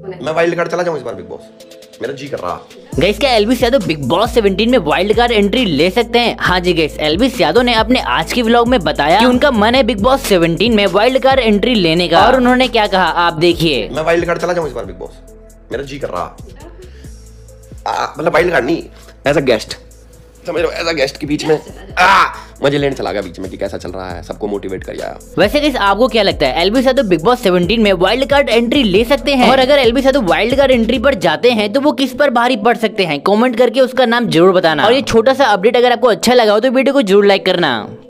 मैं wild card चला जाऊं इस बार बिग बॉस, मेरा जी कर रहा। गाइस क्या एल्विस यादव बिग बॉस 17 में वाइल्ड कार्ड एंट्री ले सकते हैं? हाँ जी गाइस, एल्विस यादव ने अपने आज के व्लॉग में बताया कि उनका मन है बिग बॉस 17 में वाइल्ड कार्ड एंट्री लेने का। और उन्होंने क्या कहा आप देखिए। मैं वाइल्ड कार्ड चला जाऊं इस बार बिग बॉस, मेरा जी कर रहा। मतलब वाइल्ड कार्ड नहीं, एज अ गेस्ट, समझ रहे हो, एज अ गेस्ट के बीच में मजे लेने चला गया बीच में कि कैसा चल रहा है, सबको मोटिवेट कर आया। वैसे गाइस आपको क्या लगता है, एल्विस यादव बिग बॉस 17 में वाइल्ड कार्ड एंट्री ले सकते हैं? और अगर Elvish Yadav wild card entry पर जाते हैं तो वो किस पर भारी पड़ सकते हैं? कमेंट करके उसका नाम जरूर बताना। और ये छोटा सा अपडेट अगर आपको अच्छा लगा हो तो वीडियो को जरूर लाइक करना।